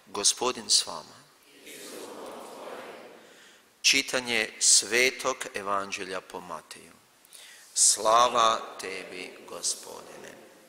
Gospodin s vama. Čitanje Svetog Evanđelja po Mateju. Slava tebi, Gospodine.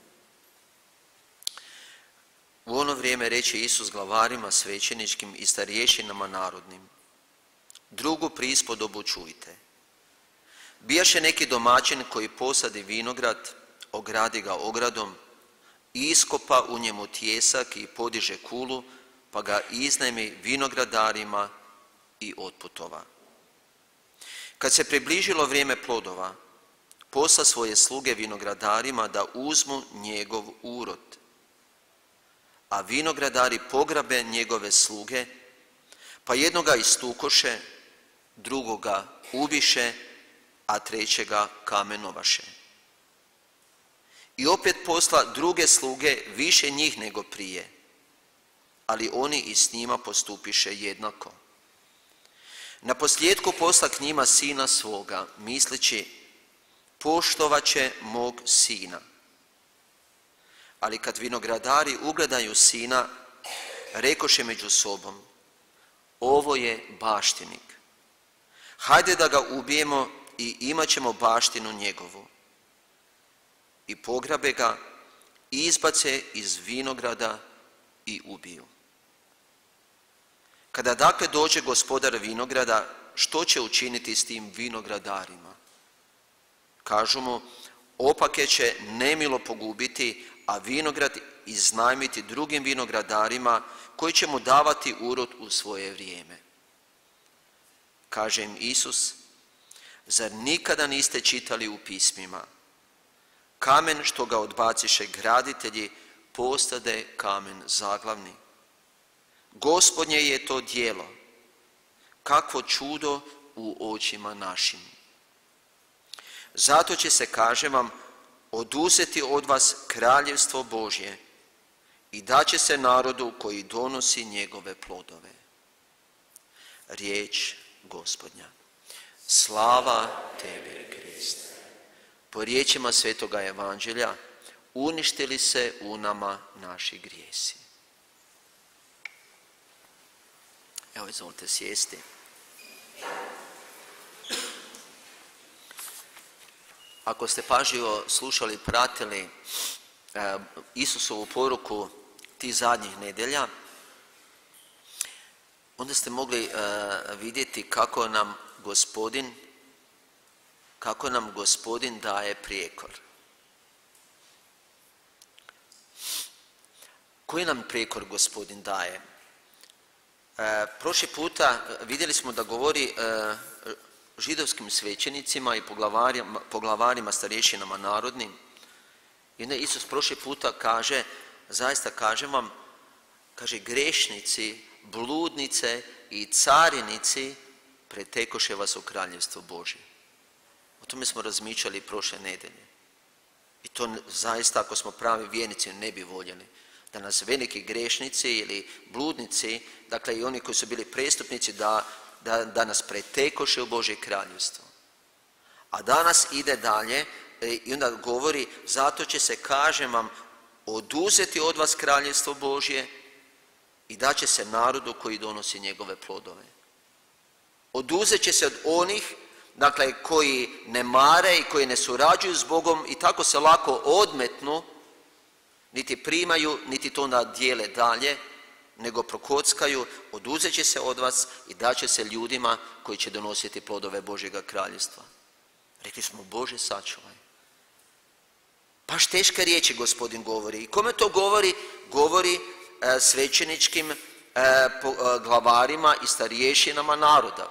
U ono vrijeme reče Isus glavarima svećeničkim i starješinama narodnim: drugu prispodobu čujte. Bijaše neki domaćin koji posadi vinograd, ogradi ga ogradom, iskopa u njemu tijesak i podiže kulu, pa ga iznajmi vinogradarima i otputova. Kad se približilo vrijeme plodova, posla svoje sluge vinogradarima da uzmu njegov urod. A vinogradari pograbe njegove sluge, pa jednoga istukoše, drugoga ubiše, a trećega kamenovaše. I opet posla druge sluge više njih nego prije, ali oni i s njima postupiše jednako. Naposljetku posla k njima sina svoga, misleći: poštovat će mog sina. Ali kad vinogradari ugledaju sina, rekoše među sobom: ovo je baštinik. Hajde da ga ubijemo i imat ćemo baštinu njegovu. I pograbe ga, izbace iz vinograda i ubiju. Kada dakle dođe gospodar vinograda, što će učiniti s tim vinogradarima? Kažu mu: opake će nemilo pogubiti, a vinograd iznajmiti drugim vinogradarima koji će mu davati urod u svoje vrijeme. Kaže im Isus: zar nikada niste čitali u pismima: kamen što ga odbaciše graditelji postade kamen zaglavni. Gospodnje je to djelo, kakvo čudo u očima našim. Zato će se, kažem vam, oduzeti od vas kraljevstvo Božje i daće se narodu koji donosi njegove plodove. Riječ Gospodnja. Slava tebi, Kriste. Po riječima Svetoga Evanđelja uništili se u nama naši grijesi. Evo, izvolite sjesti. Ako ste pažljivo slušali i pratili Isusovu poruku tih zadnjih nedjelja, onda ste mogli vidjeti kako nam Gospodin daje prijekor. Koji nam prijekor Gospodin daje? Prošli puta vidjeli smo da govori židovskim svećenicima i poglavarima, starješinama narodnim. I onda Isus prošli puta kaže, zaista kažem vam, kaže: grešnici, bludnice i carinici pretekoše vas u kraljevstvo Božje. O tome smo razmišljali prošle nedjelje. I to zaista, ako smo pravi vjernici, ne bi voljeli. Da nas veliki grešnici ili bludnici, dakle i oni koji su bili prestupnici, da nas pretekoše u Božje kraljevstvo. A danas ide dalje i onda govori: zato će se, kažem vam, oduzeti od vas kraljevstvo Božje i daće se narodu koji donosi njegove plodove. Oduzet će se od onih, dakle, koji ne mare i koji ne surađuju s Bogom i tako se lako odmetnu, niti primaju, niti to onda dijele dalje, nego prokockaju. Oduzet će se od vas i daće se ljudima koji će donositi plodove Božjega kraljevstva. Rekli smo: Bože sačuvaj. Baš teške riječi Gospodin govori. I kome to govori? Govori svećeničkim glavarima i starješinama naroda.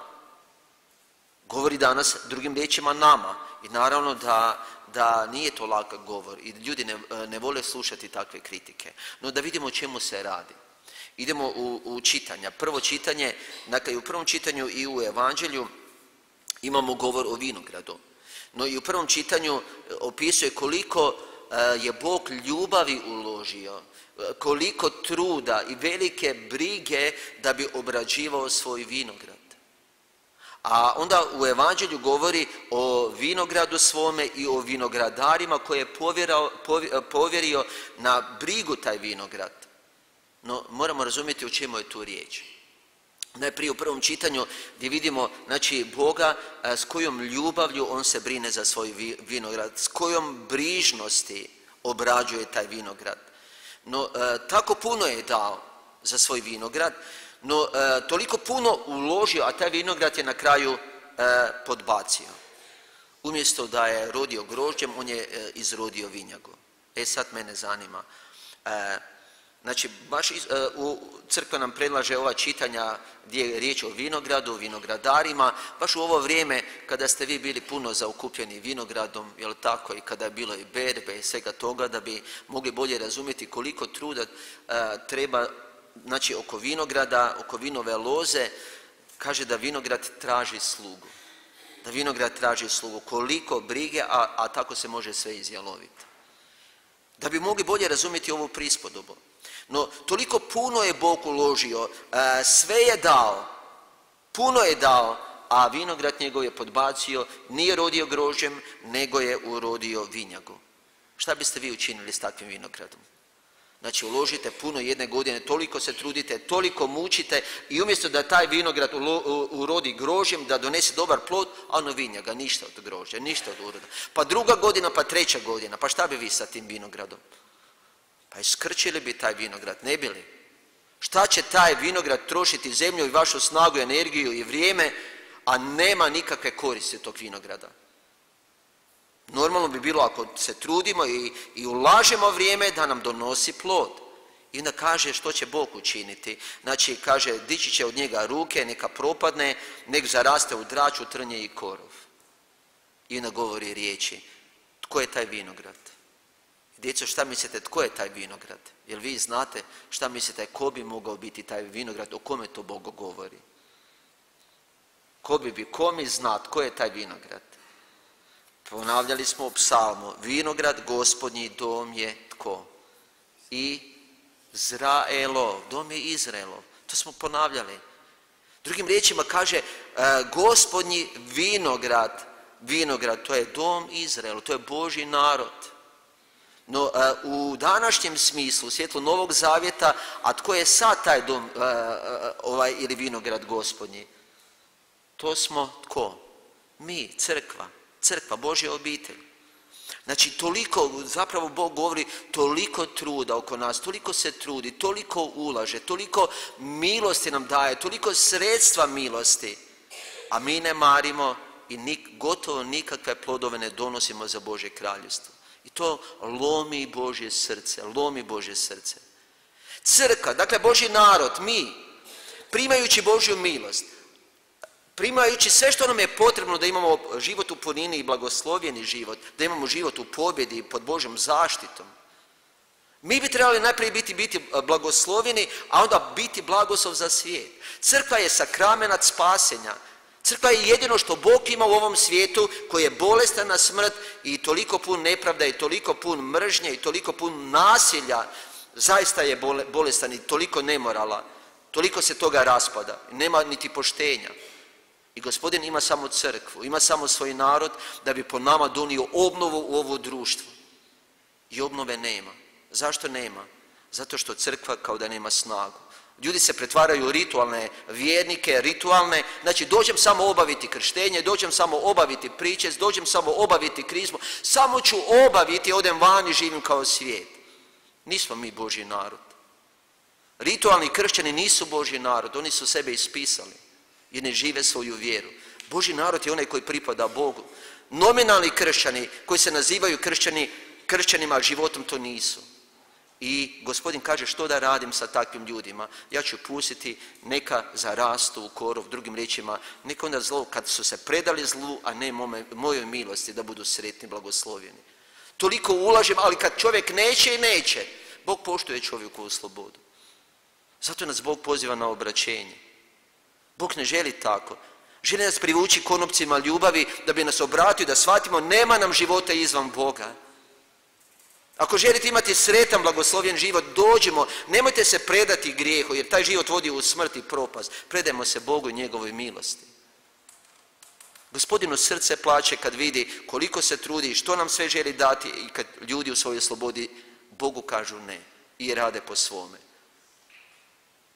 Govori danas, drugim riječima, nama. I naravno da nije to lak govor i ljudi ne vole slušati takve kritike. No da vidimo o čemu se radi. Idemo u čitanja. Prvo čitanje, dakle u prvom čitanju i u Evanđelju imamo govor o vinogradu. No i u prvom čitanju opisuje koliko je Bog ljubavi uložio, koliko truda i velike brige da bi obrađivao svoj vinograd. A onda u Evanđelju govori o vinogradu svome i o vinogradarima koje je povjerio na brigu taj vinograd. No, moramo razumjeti o čemu je tu riječ. Najprije u prvom čitanju gdje vidimo, znači, Boga s kojom ljubavlju on se brine za svoj vinograd, s kojom brižnosti obrađuje taj vinograd. No, tako puno je dao za svoj vinograd, no toliko puno uložio, a taj vinograd je na kraju podbacio. Umjesto da je rodio grožđem, on je izrodio vinjagu. Sad mene zanima. Znači, baš u crkva nam predlaže ova čitanja gdje je riječ o vinogradu, vinogradarima, baš u ovo vrijeme kada ste vi bili puno zaokupljeni vinogradom, jel tako, i kada je bilo i berbe i svega toga, da bi mogli bolje razumjeti koliko truda treba, znači, oko vinograda, oko vinove loze, kaže da vinograd traži slugu. Da vinograd traži slugu, koliko brige, a tako se može sve izjaloviti. Da bi mogli bolje razumjeti ovu prispodobu. No, toliko puno je Bog uložio, sve je dao, puno je dao, a vinograd njegov je podbacio, nije rodio grožđem, nego je urodio vinjagu. Šta biste vi učinili s takvim vinogradom? Znači, uložite puno jedne godine, toliko se trudite, toliko mučite i umjesto da taj vinograd urodi grožđem, da donese dobar plod, a ono vinjaga, ništa od grožđa, ništa od uroda. Pa druga godina, pa treća godina, pa šta bi vi sa tim vinogradom? Pa iskrčili bi taj vinograd, ne bi li? Šta će taj vinograd trošiti zemlju i vašu snagu, energiju i vrijeme, a nema nikakve koristi od tog vinograda? Normalno bi bilo ako se trudimo i ulažemo vrijeme da nam donosi plod. I onda kaže što će Bog učiniti. Znači, kaže, dići će od njega ruke, neka propadne, nek zaraste u draču, trnje i korov. I onda govori riječi, tko je taj vinograd? Djeco, šta mislite, tko je taj vinograd? Jel vi znate šta mislite, ko bi mogao biti taj vinograd, o kome to Bog govori? Ko mi zna, tko je taj vinograd? Ponavljali smo u psalmu, vinograd Gospodnji dom je tko? Izraelov, dom je Izraelov. To smo ponavljali. Drugim riječima kaže, Gospodnji vinograd, to je dom Izraelu, to je Božji narod. No, u današnjem smislu, u svjetlu Novog Zavjeta, a tko je sad taj dom, ili vinograd Gospodnji? To smo tko? Mi, crkva, Božja obitelj. Znači, toliko, zapravo Bog govori, toliko truda oko nas, toliko se trudi, toliko ulaže, toliko milosti nam daje, toliko sredstva milosti, a mi ne marimo i gotovo nikakve plodove ne donosimo za Božje kraljevstvo. I to lomi Božje srce. Crkva, dakle Božji narod, mi, primajući Božju milost, primajući sve što nam je potrebno da imamo život u punini i blagoslovljeni život, da imamo život u pobjedi pod Božjom zaštitom. Mi bi trebali najprije biti blagoslovljeni, a onda biti blagoslov za svijet. Crkva je sakramenat spasenja. Crkva je jedino što Bog ima u ovom svijetu, koji je bolestan na smrt i toliko pun nepravda i toliko pun mržnje i toliko pun nasilja. Zaista je bolestan i toliko nemorala, toliko se toga raspada, nema niti poštenja. I Gospodin ima samo crkvu, ima samo svoj narod da bi po nama donio obnovu u ovo društvo. I obnove nema. Zašto nema? Zato što crkva kao da nema snagu. Ljudi se pretvaraju u ritualne vjernike, znači dođem samo obaviti krštenje, dođem samo obaviti priče, dođem samo obaviti krizmu, samo ću obaviti, odem van i živim kao svijet. Nismo mi Božji narod. Ritualni kršćani nisu Božji narod, oni su sebe ispisali jer ne žive svoju vjeru. Božji narod je onaj koji pripada Bogu. Nominalni kršćani koji se nazivaju kršćanima, a životom to nisu. I Gospodin kaže što da radim sa takvim ljudima. Ja ću pustiti neka zarastu u korov, drugim riječima, neka onda zlo, kad su se predali zlu, a ne mojoj milosti, da budu sretni, blagoslovljeni. Toliko ulažem, ali kad čovjek neće, Bog poštuje čovjekovu slobodu. Zato nas Bog poziva na obraćenje. Bog ne želi tako. Želi nas privući konopcima ljubavi da bi nas obratio, da shvatimo nema nam života izvan Boga. Ako želite imati sretan, blagoslovljen život, dođimo, nemojte se predati grijehu, jer taj život vodi u smrt i propast. Predajmo se Bogu i njegovoj milosti. Gospodinu srce plače kad vidi koliko se trudi i što nam sve želi dati i kad ljudi u svojoj slobodi Bogu kažu ne i rade po svome.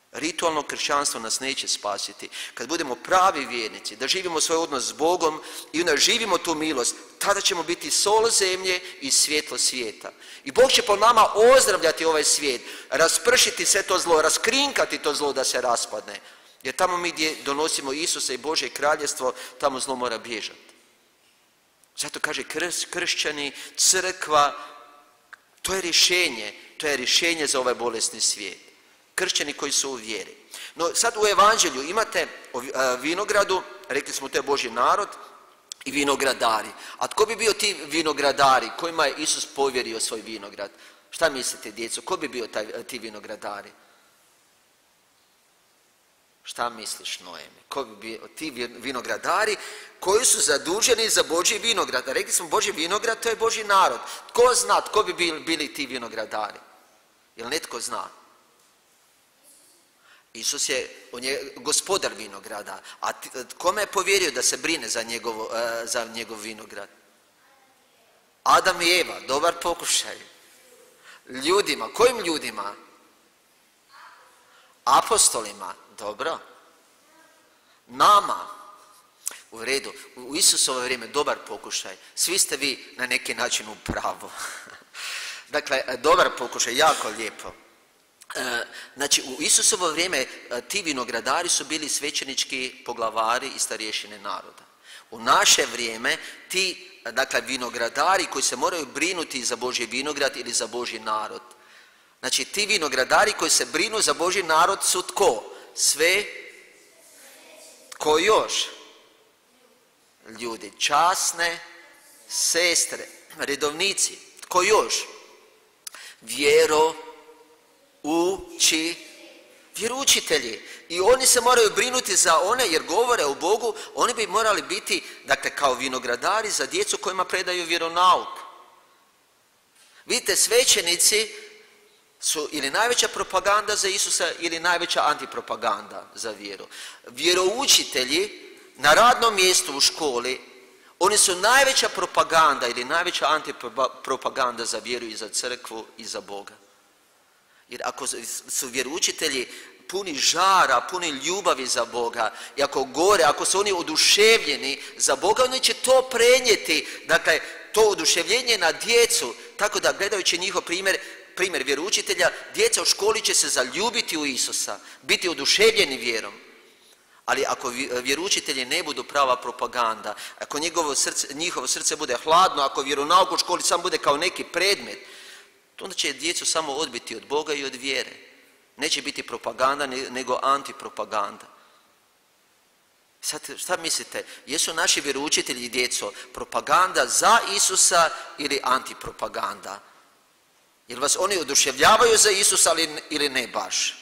Ritualno kršćanstvo nas neće spasiti. Kad budemo pravi vjernici, da živimo svoj odnos s Bogom i onda živimo tu milost, tada ćemo biti sol zemlje i svjetlo svijeta. I Bog će po nama ozdravljati ovaj svijet, raspršiti sve to zlo, raskrinkati to zlo da se raspadne. Jer tamo mi gdje donosimo Isusa i Božje kraljestvo, tamo zlo mora bježati. Zato kaže kršćani, crkva, to je rješenje za ovaj bolesni svijet. Kršćani koji su u vjeri. No sad u evanđelju imate o vinogradu, rekli smo to je Božji narod, i vinogradari. A tko bi bio ti vinogradari kojima je Isus povjerio svoj vinograd? Šta mislite, djeco? Ko bi bio ti vinogradari? Šta misliš, Noemi? Ko bi bio ti vinogradari koji su zaduženi za Božji vinograd? Rekli smo Božji vinograd, to je Božji narod. Tko zna tko bi bili ti vinogradari? Jel netko zna? Isus je gospodar vinograda, a kome je povjerio da se brine za njegov vinograd? Adam i Eva, dobar pokušaj. Ljudima, kojim ljudima? Apostolima, dobro. Nama, u redu, u Isusovo vrijeme dobar pokušaj. Svi ste vi na neki način u pravu. Dakle, dobar pokušaj, jako lijepo. Znači, u Isusovo vrijeme ti vinogradari su bili svećenički poglavari i starješine naroda. U naše vrijeme ti, dakle, vinogradari koji se moraju brinuti za Božji vinograd ili za Božji narod. Znači, ti vinogradari koji se brinu za Božji narod su tko? Sve, tko još? Ljudi, časne sestre, redovnici, tko još? Vjeroučitelji. I oni se moraju brinuti za one, jer govore o Bogu, oni bi morali biti, dakle, kao vinogradari za djecu kojima predaju vjeronauk. Vidite, svećenici su ili najveća propaganda za Isusa ili najveća antipropaganda za vjeru. Vjeroučitelji na radnom mjestu u školi, oni su najveća propaganda ili najveća antipropaganda za vjeru i za crkvu i za Boga. Jer ako su vjeroučitelji puni žara, puni ljubavi za Boga i ako gore, ako su oni oduševljeni za Boga, oni će to prenijeti, dakle, to oduševljenje na djecu, tako da gledajući njihov primjer vjeroučitelja, djeca u školi će se zaljubiti u Isusa, biti oduševljeni vjerom. Ali ako vjeroučitelji ne budu prava propaganda, ako njihovo srce bude hladno, ako vjeronauk u školi sam bude kao neki predmet, onda će djecu samo odbiti od Boga i od vjere. Neće biti propaganda, nego antipropaganda. Sad, šta mislite? Jesu naši vjeroučitelji, djeco, propaganda za Isusa ili antipropaganda? Jel vas oni oduševljavaju za Isusa ili ne baš?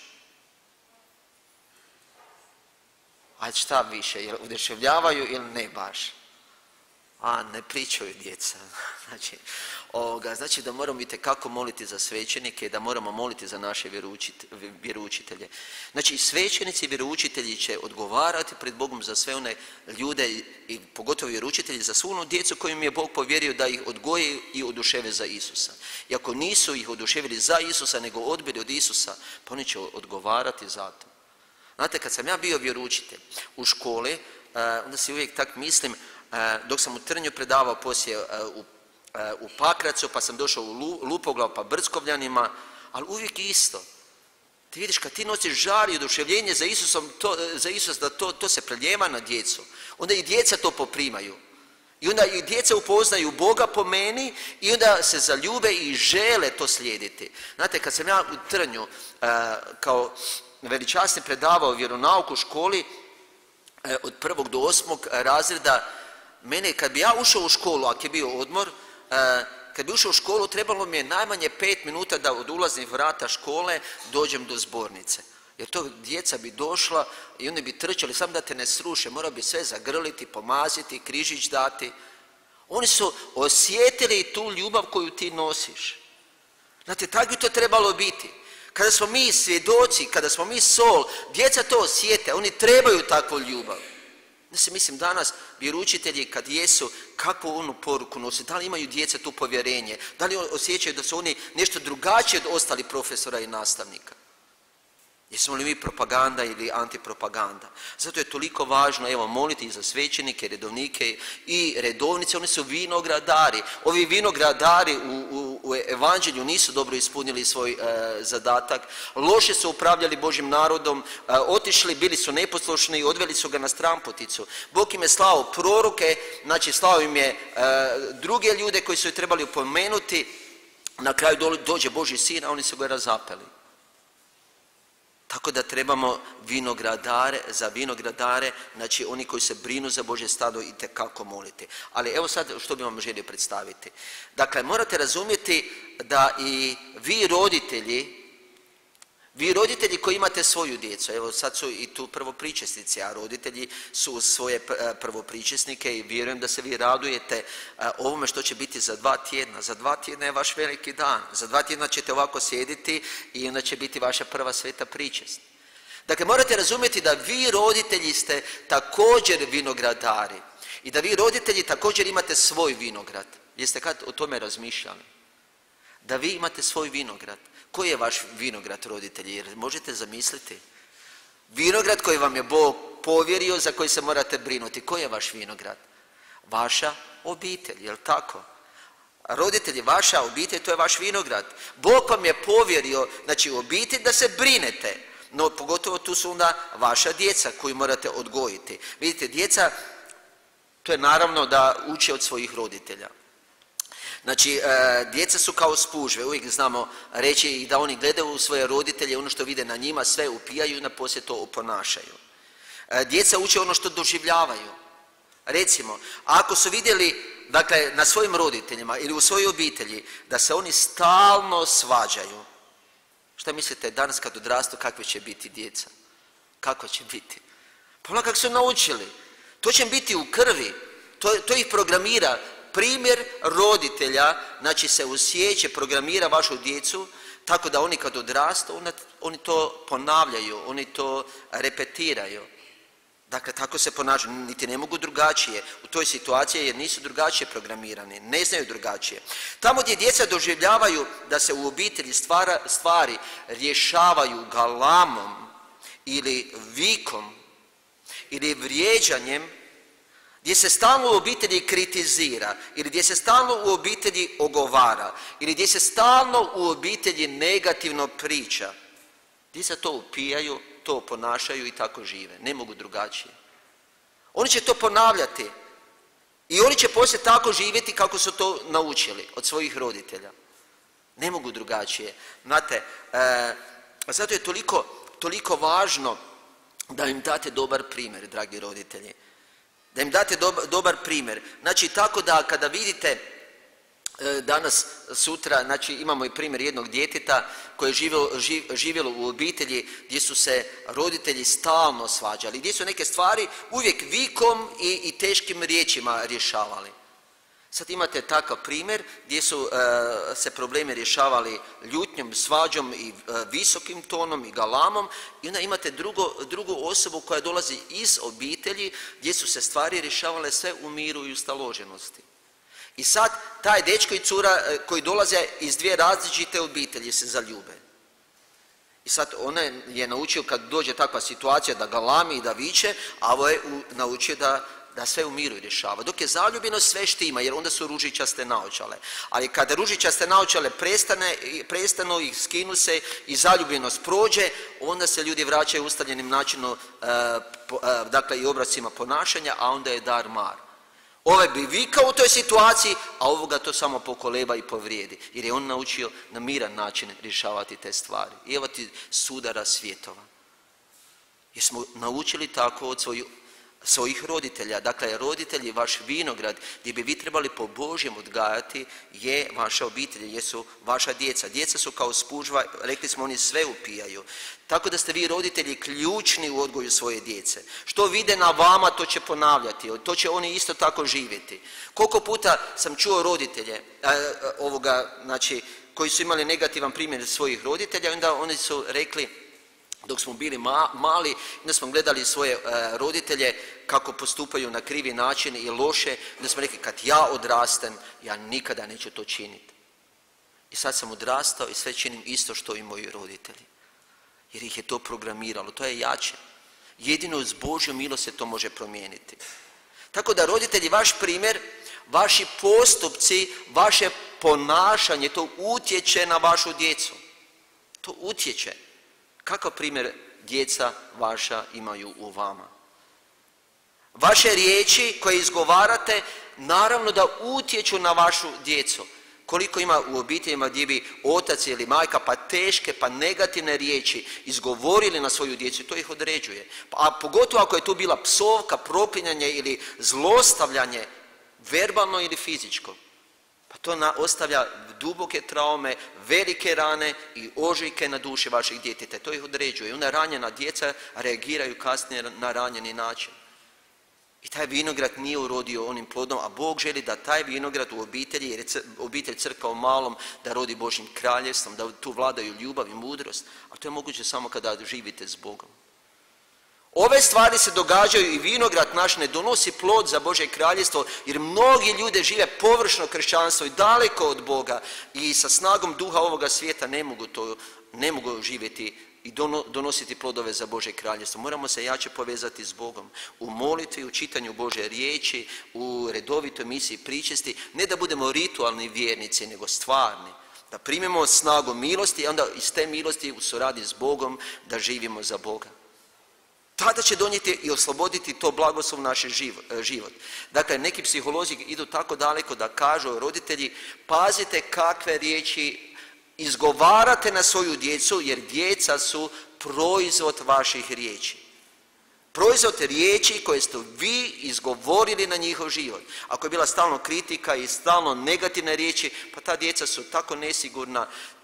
Ajde, šta više? Jel oduševljavaju ili ne baš? Ne pričaju djeca. Znači da moramo itekako moliti za svećenike i da moramo moliti za naše vjeroučitelje. Znači, svećenici i vjeroučitelji će odgovarati pred Bogom za sve one ljude i pogotovo vjeroučitelji za svu onu djecu kojim je Bog povjerio da ih odgoje i oduševe za Isusa. I ako nisu ih oduševili za Isusa nego odbili od Isusa, pa oni će odgovarati za to. Znate, kad sam ja bio vjeroučitelj u školi, onda si uvijek tak mislim, dok sam u Trnju predavao poslije u Pakracu, pa sam došao u Lupoglav, pa Brckovljanima, ali uvijek isto. Ti vidiš, kad ti nosiš žar i oduševljenje za Isus, da to se preljeva na djecu, onda i djeca to poprimaju. I onda i djeca upoznaju Boga po meni i onda se zaljube i žele to slijediti. Znate, kad sam ja u Trnju kao veličasni predavao vjeronauk u školi od 1. do 8. razreda, mene, kad bi ja ušao u školu, ako je bio odmor, kad bi ušao u školu, trebalo mi je najmanje 5 minuta da od ulaznih vrata škole dođem do zbornice. Jer to djeca bi došla i oni bi trčali, samo da te ne sruše, mora bi sve zagrliti, pomaziti, križić dati. Oni su osjetili tu ljubav koju ti nosiš. Znate, tako bi to trebalo biti. Kada smo mi svjedoci, kada smo mi sol, djeca to osjete, oni trebaju takvu ljubav. Mislim, danas vjeroučitelji kad jesu, kakvu onu poruku nose, da li imaju djeca tu povjerenje, da li osjećaju da su oni nešto drugačije od ostalih profesora i nastavnika. Jesmo li mi propaganda ili antipropaganda? Zato je toliko važno, evo, moliti za svećenike, redovnike i redovnice, oni su vinogradari. Ovi vinogradari u evanđelju nisu dobro ispunili svoj zadatak, loše su upravljali Božjim narodom, otišli, bili su neposlušni, odveli su ga na stranputicu. Bog im je slao proroke, znači slao im je druge ljude koji su ih trebali opomenuti, na kraju dođe Božji sin, a oni su ga razapeli. Tako da trebamo za vinogradare, znači oni koji se brinu za Božje stado itekako moliti. Ali evo sad što bi vam želio predstaviti. Dakle, morate razumjeti da i vi roditelji koji imate svoju djecu, evo sad su i tu prvopričesnici, a roditelji su uz svoje prvopričesnike i vjerujem da se vi radujete ovome što će biti za 2 tjedna. Za 2 tjedna je vaš veliki dan. Za 2 tjedna ćete ovako sjediti i onda će biti vaša prva sveta pričest. Dakle, morate razumjeti da vi roditelji ste također vinogradari i da vi roditelji također imate svoj vinograd. Jeste kad o tome razmišljali? Da vi imate svoj vinograd. Koji je vaš vinograd, roditelji? Jer možete zamisliti. Vinograd koji vam je Bog povjerio, za koji se morate brinuti. Koji je vaš vinograd? Vaša obitelj, je li tako? Roditelji, vaša obitelj, to je vaš vinograd. Bog vam je povjerio, znači u obitelj da se brinete. No pogotovo tu su onda vaša djeca koju morate odgojiti. Vidite, djeca, to je naravno da uče od svojih roditelja. Znači, djeca su kao spužve, uvijek znamo reći i da oni gledaju u svoje roditelje, ono što vide na njima, sve upijaju i na poslije to oponašaju. Djeca uče ono što doživljavaju. Recimo, ako su vidjeli, dakle, na svojim roditeljima ili u svojoj obitelji, da se oni stalno svađaju, šta mislite, danas kad odrastu, kakve će biti djeca? Kako će biti? Pa ono kako su naučili. To će biti u krvi, to ih programira. Primjer roditelja, znači se usjeće, programira vašu djecu, tako da oni kad odrastu, oni to ponavljaju, oni to repetiraju. Dakle, tako se ponašaju, niti ne mogu drugačije u toj situaciji jer nisu drugačije programirani, ne znaju drugačije. Tamo gdje djeca doživljavaju da se u obitelji stvari rješavaju galamom ili vikom ili vrijeđanjem, gdje se stalno u obitelji kritizira ili gdje se stalno u obitelji ogovara ili gdje se stalno u obitelji negativno priča, djeca to upijaju, to ponašaju i tako žive. Ne mogu drugačije. Oni će to ponavljati i oni će poslije tako živjeti kako su to naučili od svojih roditelja. Ne mogu drugačije. Znate, zato je toliko važno da im date dobar primjer, dragi roditelji. Da im date dobar primjer. Znači, tako da kada vidite danas, sutra, znači imamo i primjer jednog djeteta koje je živjelo u obitelji gdje su se roditelji stalno svađali, gdje su neke stvari uvijek vikom i teškim riječima rješavali. Sad imate takav primjer gdje su se problemi rješavali ljutnjom, svađom i visokim tonom i galamom i onda imate drugu osobu koja dolazi iz obitelji gdje su se stvari rješavale sve u miru i u staloženosti. I sad taj dečko i cura koji dolaze iz 2 različite obitelji se zaljube. I sad ona je naučio kad dođe takva situacija da galami i da viče, a ovo je naučio da sve u miru rješava. Dok je zaljubljenost sve štima, jer onda su ružičaste naočale. Ali kada ružičaste naočale prestanu i skinu se i zaljubljenost prođe, onda se ljudi vraćaju ustaljenim načinom, dakle i obrascima ponašanja, a onda je dar mar. Ovaj bi vikao u toj situaciji, a ovoga to samo pokoleba i povrijedi, jer je on naučio na miran način rješavati te stvari. I evo ti sudara svjetova. Jer smo naučili tako od svojih roditelja. Dakle, roditelji, vaš vinograd, gdje bi vi trebali po Božjem odgajati, je vaša obitelj, jesu vaša djeca. Djeca su kao spužva, rekli smo, oni sve upijaju. Tako da ste vi roditelji ključni u odgoju svoje djece. Što vide na vama, to će ponavljati. To će oni isto tako živjeti. Koliko puta sam čuo roditelje, znači, koji su imali negativan primjer svojih roditelja, onda oni su rekli, dok smo bili mali, onda smo gledali svoje roditelje kako postupaju na krivi način i loše, onda smo rekli, kad ja odrastem, ja nikada neću to činiti. I sad sam odrastao i sve činim isto što i moji roditelji. jer ih je to programiralo, to je jače. Jedino uz Božju milost se to može promijeniti. Tako da roditelji, vaš primjer, vaši postupci, vaše ponašanje, to utječe na vašu djecu. To utječe. Kakav primjer djeca vaša imaju u vama? Vaše riječi koje izgovarate, naravno da utječu na vašu djecu. Koliko ima u obiteljima gdje bi otac ili majka pa teške, pa negativne riječi izgovorili na svoju djecu, to ih određuje. A pogotovo ako je tu bila psovka, proklinjanje ili zlostavljanje, verbalno ili fizičko. Pa to ostavlja duboke traume, velike rane i ožiljke na duši vaših djeteta. To ih određuje. Onda ranjena djeca reagiraju kasnije na ranjeni način. I taj vinograd nije urodio onim plodom, a Bog želi da taj vinograd u obitelji, jer je obitelj crkva u malom, da rodi Božjim kraljevstvom, da tu vladaju ljubav i mudrost, a to je moguće samo kada živite s Bogom. Ove stvari se događaju i vinograd naš ne donosi plod za Božje kraljevstvo, jer mnogi ljudi žive površno kršćanstvo i daleko od Boga i sa snagom duha ovoga svijeta ne mogu živjeti i donositi plodove za Božje kraljevstvo. Moramo se jače povezati s Bogom u molitvi, u čitanju Božje riječi, u redovitoj misiji pričesti, ne da budemo ritualni vjernici, nego stvarni. Da primimo snagu milosti i onda iz te milosti u suradnji s Bogom da živimo za Boga. Tada će donijeti i osloboditi to blagoslov naš život. Dakle, neki psiholozi idu tako daleko da kažu roditelji, pazite kakve riječi izgovarate na svoju djecu, jer djeca su proizvod vaših riječi. Proizvod riječi koje ste vi izgovorili na njihov život. Ako je bila stalno kritika i stalno negativne riječi, pa ta djeca su tako nesigurna,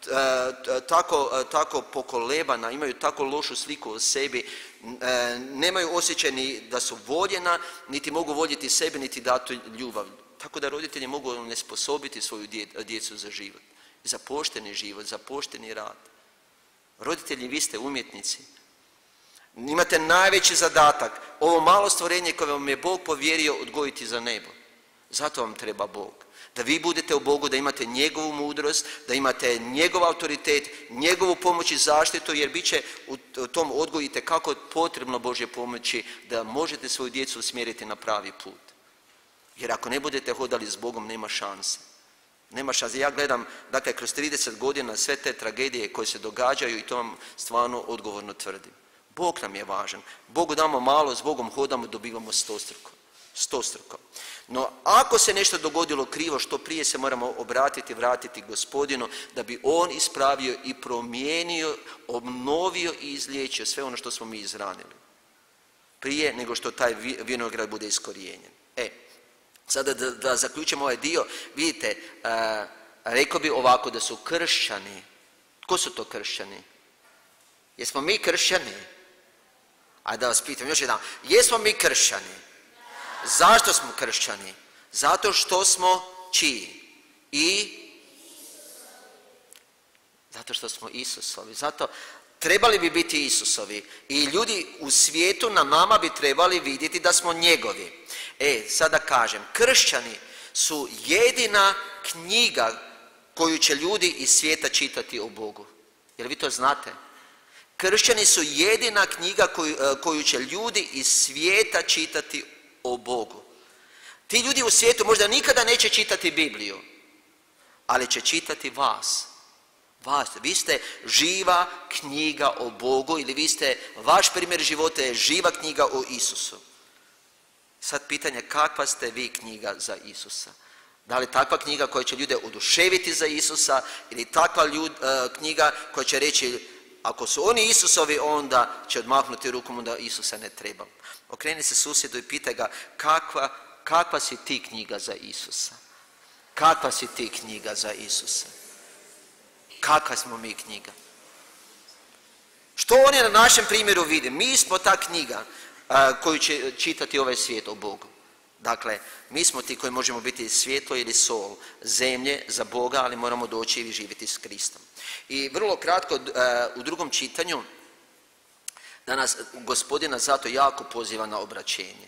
tako pokolebana, imaju tako lošu sliku o sebi, nemaju osjećaj ni da su voljena, niti mogu voljeti sebe, niti dati ljubav. Tako da roditelji mogu onesposobiti svoju djecu za život. Za pošteni život, za pošteni rad. Roditelji, vi ste umjetnici. Imate najveći zadatak, ovo malo stvorenje koje vam je Bog povjerio odgojiti za nebo. Zato vam treba Bog. Da vi budete u Bogu, da imate njegovu mudrost, da imate njegov autoritet, njegovu pomoć i zaštitu, jer bit će u tom odgoju itekako potrebno Božje pomoći da možete svoju djecu usmjeriti na pravi put. Jer ako ne budete hodali s Bogom, nema šanse. Nema šanse. Ja gledam, dakle, kroz 30 godina sve te tragedije koje se događaju i to vam stvarno odgovorno tvrdim. Bog nam je važan. Bogu damo malo, s Bogom hodamo, dobivamo stostruko. No, ako se nešto dogodilo krivo, što prije se moramo obratiti, vratiti Gospodinu, da bi On ispravio i promijenio, obnovio i izliječio sve ono što smo mi izranili. Prije nego što taj vinograd bude iskorijenjen. Sada da zaključimo ovaj dio, vidite, rekao bi ovako da su kršćani. Tko su to kršćani? Jesmo mi kršćani? Ajde da vas pitam još jedan. Jesmo mi kršćani? Zašto smo kršćani? Zato što smo čiji? Zato što smo Isusovi. Zato trebali bi biti Isusovi. I ljudi u svijetu na nama bi trebali vidjeti da smo njegovi. Sada kažem, kršćani su jedina knjiga koju će ljudi iz svijeta čitati o Bogu. Jel vi to znate? Kršćani su jedina knjiga koju će ljudi iz svijeta čitati o Bogu. Ti ljudi u svijetu možda nikada neće čitati Bibliju, ali će čitati vas. Vi ste živa knjiga o Bogu ili vaš primjer života je živa knjiga o Isusu. Sad pitanje, kakva ste vi knjiga za Isusa? Da li takva knjiga koja će ljude oduševiti za Isusa ili takva knjiga koja će reći ako su oni Isusovi, onda će odmahnuti rukom da Isusa ne treba. Okreni se susjedu i pitaj ga kakva si ti knjiga za Isusa? Kakva si ti knjiga za Isusa? Kakva smo mi knjiga? Što oni na našem primjeru vide? Mi smo ta knjiga koju će čitati ovaj svijet o Bogu. Dakle, mi smo ti koji možemo biti svjetlo ili sol zemlje za Boga, ali moramo doći i živjeti s Kristom. I vrlo kratko u drugom čitanju, danas Gospodina zato jako poziva na obraćenje.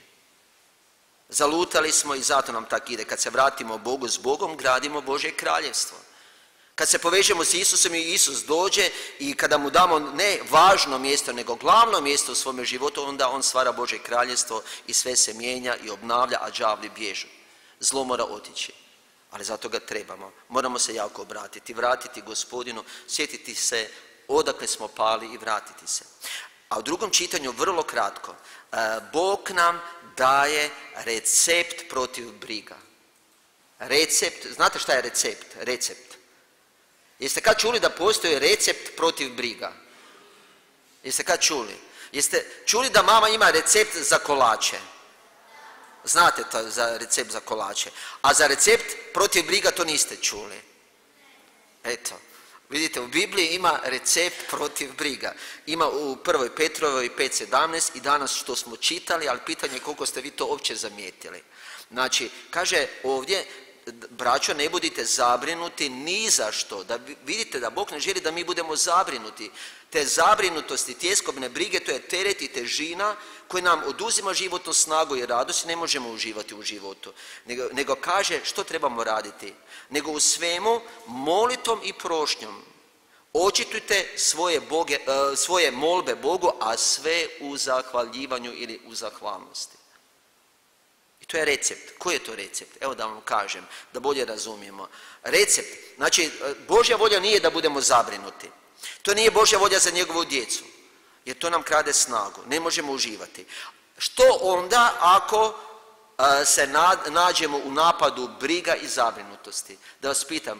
Zalutali smo i zato nam tako ide. Kad se vratimo Bogu s Bogom, gradimo Božje kraljevstvo. Kad se povežemo s Isusom i Isus dođe i kada mu damo ne važno mjesto, nego glavno mjesto u svome životu, onda on stvara Božje kraljestvo i sve se mijenja i obnavlja, a đavli bježu. Zlo mora otići, ali zato ga trebamo. Moramo se jako obratiti, vratiti Gospodinu, sjetiti se odakle smo pali i vratiti se. A u drugom čitanju, vrlo kratko, Bog nam daje recept protiv briga. Recept, znate šta je recept? Recept. Jeste kad čuli da postoji recept protiv briga? Jeste kad čuli? Jeste čuli da mama ima recept za kolače? Znate to za recept za kolače. A za recept protiv briga to niste čuli. Eto, vidite, u Bibliji ima recept protiv briga. Ima u 1. Petrovoj 5.17 i danas što smo čitali, ali pitanje je koliko ste vi to uopće zamijetili. Znači, kaže ovdje, braćo, ne budite zabrinuti ni za što. Da vidite da Bog ne želi da mi budemo zabrinuti. Te zabrinutosti, tjeskobne brige, to je teret i težina koji nam oduzima životnu snagu i radost i ne možemo uživati u životu. Nego kaže što trebamo raditi. Nego u svemu molitvom i prošnjom očitujte svoje molbe Bogu, a sve u zahvaljivanju ili u zahvalnosti. To je recept. Koji je to recept? Evo da vam kažem, da bolje razumijemo. Recept, znači Božja volja nije da budemo zabrinuti. To nije Božja volja za njegovu djecu, jer to nam krade snagu, ne možemo uživati. Što onda ako se nađemo u napadu briga i zabrinutosti? Da vas pitam,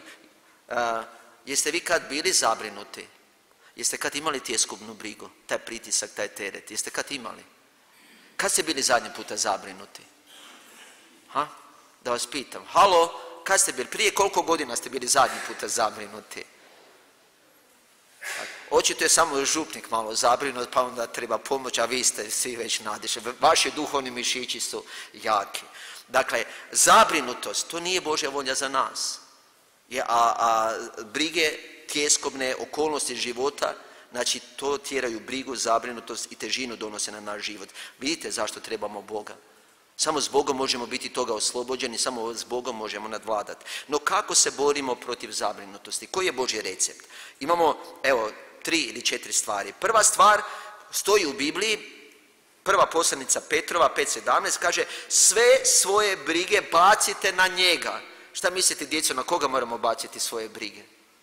jeste vi kad bili zabrinuti? Jeste kad imali tjeskobnu brigu, taj pritisak, taj teret? Jeste kad imali? Kad ste bili zadnji puta zabrinuti? Da vas pitam, halo, kad ste bili, prije koliko godina ste bili zadnji puta zabrinuti? Očito je samo župnik malo zabrinut, pa onda treba pomoć, a vi ste svi već nadišli. Vaši duhovni mišići su jaki. Dakle, zabrinutost, to nije Božja volja za nas. A brige, tjeskobne okolnosti života, znači to tjeraju brigu, zabrinutost i težinu donose na naš život. Vidite zašto trebamo Boga. Samo s Bogom možemo biti toga oslobođeni, samo s Bogom možemo nadvladati. No kako se borimo protiv zabrinutosti? Koji je Božji recept? Imamo, 3 ili 4 stvari. Prva stvar stoji u Bibliji, prva poslanica Petrova 5.17, kaže sve svoje brige bacite na njega. Šta mislite, djeco, na koga moramo baciti svoje brige?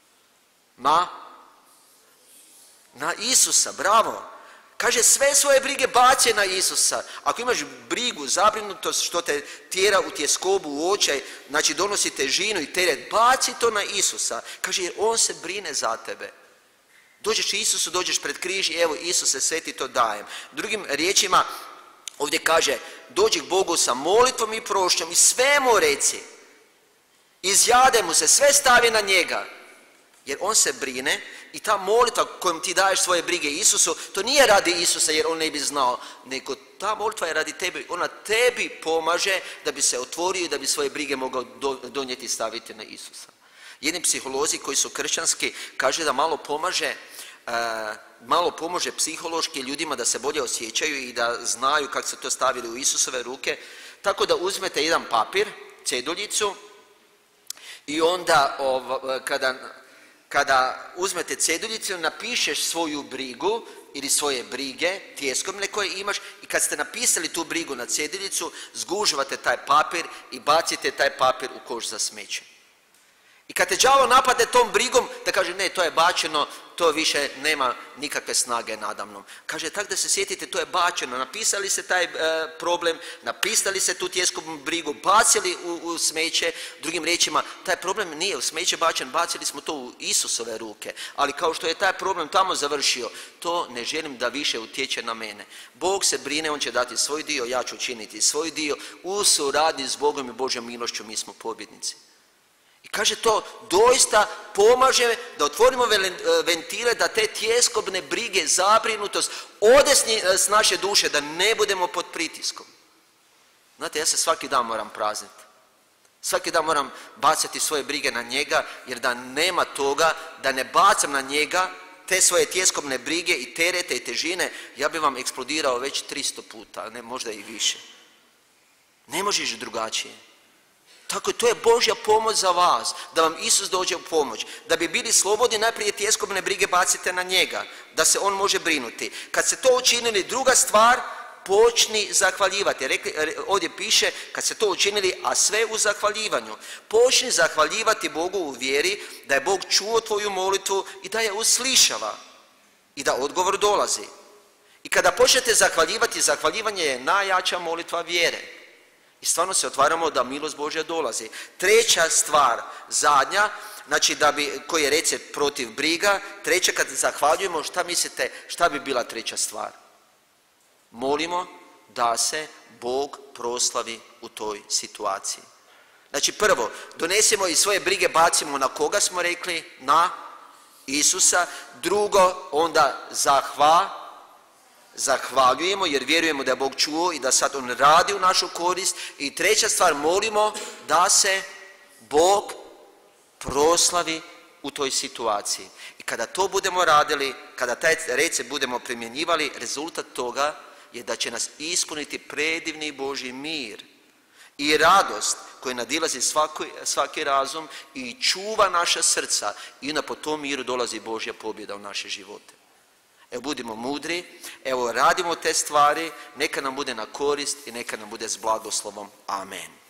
Na Isusa, bravo. Kaže sve svoje brige baci na Isusa. Ako imaš brigu, zabrinutost što te tjera u tjeskobu, u očaj, znači donosi težinu i teret, baci to na Isusa. Kaže jer on se brine za tebe. Dođeš Isusu, dođeš pred križ i evo Isuse sve ti to dajem. Drugim riječima ovdje kaže dođi k Bogu sa molitvom i prošnjom i sve mu reci. Izjade mu se, sve stavi na njega. Jer on se brine i ta molitva kojom ti daješ svoje brige Isusu, to nije radi Isusa jer on ne bi znao, nego ta molitva je radi tebe. Ona tebi pomaže da bi se otvorio i da bi svoje brige mogao donijeti i staviti na Isusa. Jedni psiholozi koji su kršćanski kaže da malo pomaže psihološki ljudima da se bolje osjećaju i da znaju kako se to stavili u Isusove ruke. Tako da uzmete jedan papir, ceduljicu i onda kada uzmete ceduljicu, napišeš svoju brigu ili svoje brige, tjeskobne koje imaš i kad ste napisali tu brigu na ceduljicu, zgužvate taj papir i bacite taj papir u koš za smeće. I kad te đavo napade tom brigom, da kaže ne, to je bačeno, to više nema nikakve snage nadamnom. Kaže, tako da se sjetite, to je bačeno, napisali se taj problem, napisali se tu tjeskobnu brigu, bacili u smeće, drugim riječima, taj problem nije u smeće bačen, bacili smo to u Isusove ruke, ali kao što je taj problem tamo završio, to ne želim da više utječe na mene. Bog se brine, on će dati svoj dio, ja ću učiniti svoj dio, u suradnji s Bogom i Božjom milošću mi smo pobjednici. I kaže to doista pomaže da otvorimo ventile, da te tjeskobne brige, zabrinutost ode s naše duše, da ne budemo pod pritiskom. Znate, ja se svaki dan moram prazniti. Svaki dan moram bacati svoje brige na njega, jer da nema toga, da ne bacam na njega te svoje tjeskobne brige i terete i težine, ja bi vam eksplodirao već 300 puta, ne možda i više. Ne možeš drugačije. Tako to je Božja pomoć za vas, da vam Isus dođe u pomoć. Da bi bili slobodni, najprije tjeskobne brige bacite na njega, da se on može brinuti. Kad se to učinili, druga stvar, počni zahvaljivati. Ovdje piše, kad se to učinili, a sve u zahvaljivanju. Počni zahvaljivati Bogu u vjeri da je Bog čuo tvoju molitvu i da je uslišava i da odgovor dolazi. I kada počnete zahvaljivati, zahvaljivanje je najjača molitva vjere. I stvarno se otvaramo da milost Božja dolazi. Treća stvar, zadnja, znači koji je recept protiv briga. Treća, kad zahvaljujemo, šta mislite, šta bi bila treća stvar? Molimo da se Bog proslavi u toj situaciji. Znači prvo, donesemo i svoje brige, bacimo na koga smo rekli? Na Isusa. Drugo, onda zahvaljujemo jer vjerujemo da je Bog čuo i da sad on radi u našu korist. I treća stvar, molimo da se Bog proslavi u toj situaciji. I kada to budemo radili, kada taj recept budemo primjenjivali, rezultat toga je da će nas ispuniti predivni Božji mir i radost koja nadilazi svaki razum i čuva naša srca i onda po tom miru dolazi Božja pobjeda u naše živote. Evo, budimo mudri, evo radimo te stvari, neka nam bude na korist i neka nam bude s blagoslovom. Amen.